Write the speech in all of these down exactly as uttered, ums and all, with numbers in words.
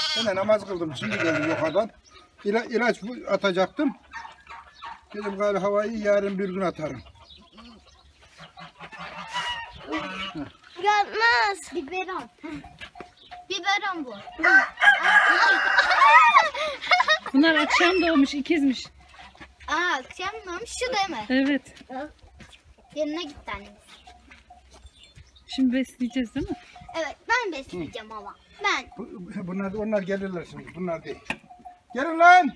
Ben de namaz kıldım. Şimdi geldim yukarıdan. İla, ilaç atacaktım. Dedim galiba havayı yarın bir gün atarım. Gelmez. Biberon. Biberon bu. Bunlar akşam doğmuş, ikizmiş. Aa, akşam doğmuş şu değil mi? Evet. Yanına gitti annemiz. Şimdi besleyeceğiz değil mi? Evet, ben besleyeceğim ama. Ben. Bu- Bunlar, onlar gelirler şimdi. Bunlar değil. Gelin lan.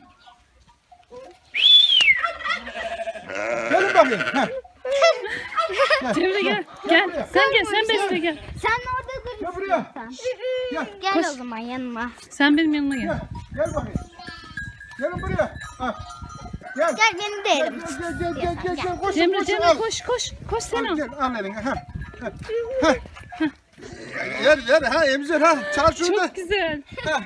Gelin bakayım. Heh. Cemre gel. Gel. Sen gel. Sen besle gel. Sen orada dur. Gel buraya. Gel. Gel Koş. o zaman yanıma. Sen benim yanıma gel. Gel. Gel bakayım. Gelin buraya. Ha. Gel. Gel beni de Gel yerim. gel gel gel gel gel. Koş, Cemre koş, Cemre al. koş koş. Koş sen Al, al. gel al eline. Ha. Ha. Ha. Ver ver ha emzir ha. Çal şunu. Çok güzel. Ha.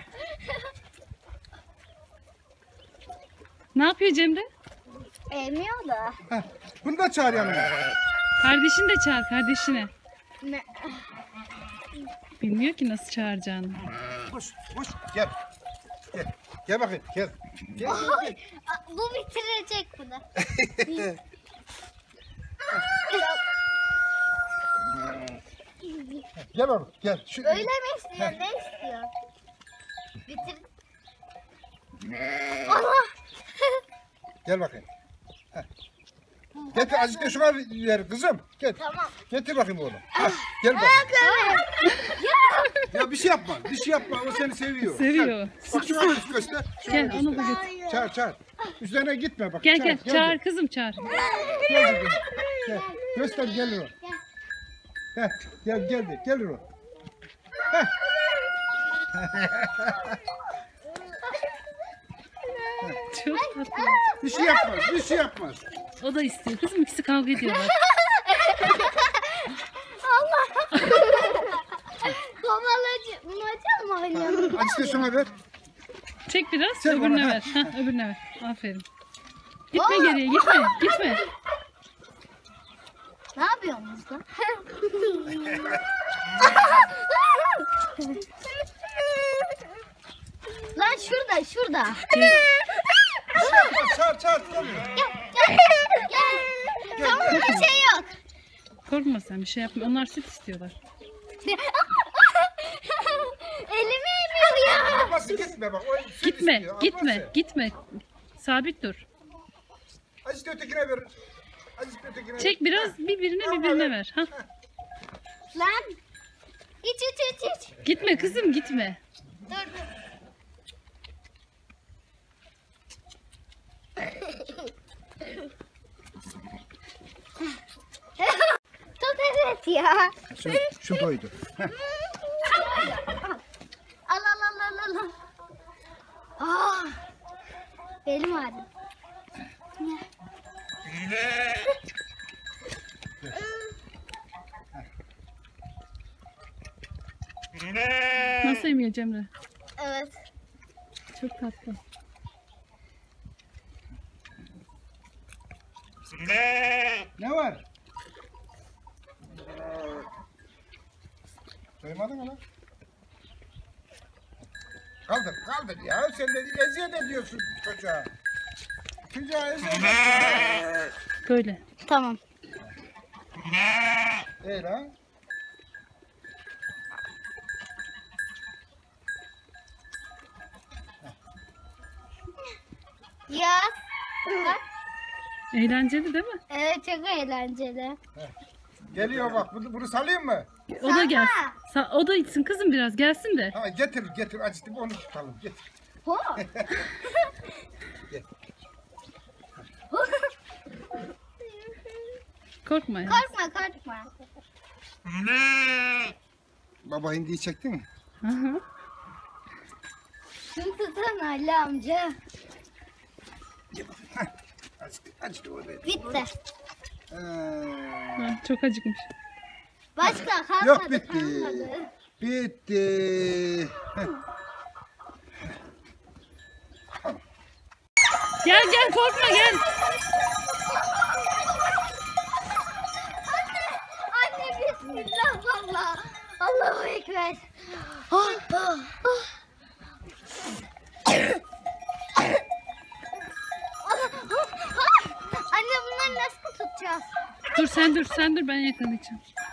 Ne yapıyor Cemre? Emiyor da. Ha. Bunu da çağır yanına. Kardeşini de çağır kardeşini. Ne? Bilmiyor ki nasıl çağıracağını. Koş koş gel. Gel. Gel bakayım gel. Gel gel gel. Aa, bu bitirecek bunu. Gel oğlum gel. Şu, Öyle mi istiyor? Ne istiyor? Bitir. Allah. Gel bakayım. Heh. Getir azıcık da şuna ver kızım. Gel. Tamam. Getir bakayım oğlum. Heh, gel bakayım. Ya bir şey yapma. Bir şey yapma. O seni seviyor. Seviyor. Gel. Bak şuna göster. göster. Şuna Gel göster. onu da getir. Çağır çağır. Üzerine gitme bak. Gel çağır, gel. gel, Çağır gel. kızım çağır. Gel, gel, gel. Göster gelir o. Heh, gel geldi. Gelir o. Heh. Çok tatlı. Bir şey yapmaz. Bir şey yapmaz. O da istiyor. Kızım ikisi kavga ediyorlar. Allah. Kovalacı. Maça mı oynuyor? Azıcık da şuna ver. Çek biraz Sen öbürüne bana, ver. Hah, öbürüne ver. Aferin. Gitme geriye gitme. Gitme. Ne yapıyorsunuz lan? Lan şurada şurada. Bir şey yapmaz. Çağır çağır. Gelmiyor. Gel gel gel. Tamam bir şey yok. Korkma sen bir şey yapma. Onlar süt istiyorlar. Elimi emiyor ya. Abbası gitme bak. O süt Gitme istiyor. gitme Abbası. gitme. Sabit dur. Azıcık da ötekine ver. Azıcık da ötekine ver. Çek biraz bir birine bir birine ver. Ha. Lan. İç iç iç iç. Gitme kızım gitme. Dur dur. Tut evet ya. Şu, şu doydu. Heh. Al al al al al. al. Ah. Belim ağrıyor. Nasıl emiyor Cemre? Evet. Çok tatlı. Ne var? Duymadın mı lan? Kaldır, kaldır ya. Sen de eziyet ediyorsun çocuğa. Çocuğa eziyet ediyorsun. Böyle. Tamam. İyi lan. Ya. Bak. Eğlenceli değil mi? Evet çok eğlenceli. Geliyor bak. Bunu, bunu salayım mı? O da gelsin. Sa- o da içsin kızım biraz gelsin de. Ha, getir, getir. Acıtım onu tutalım. Getir. Ho. Gel. Korkma ya. Korkma korkma. Baba hindiyi çektin mi? Hı hı. Şunu tutan Ali amca. Acıtı, acıtı oraya. Bitti. Ee, Ha, çok acıkmış. Başka kalmadı. Yok, bitti. Kalmadı. bitti. Heh. Gel gel korkma gel. Anne bismillah valla. Allahu ekber. Ah, ah, ah. nasıl tutacağız? Dur sen dur sen dur ben yakalayacağım.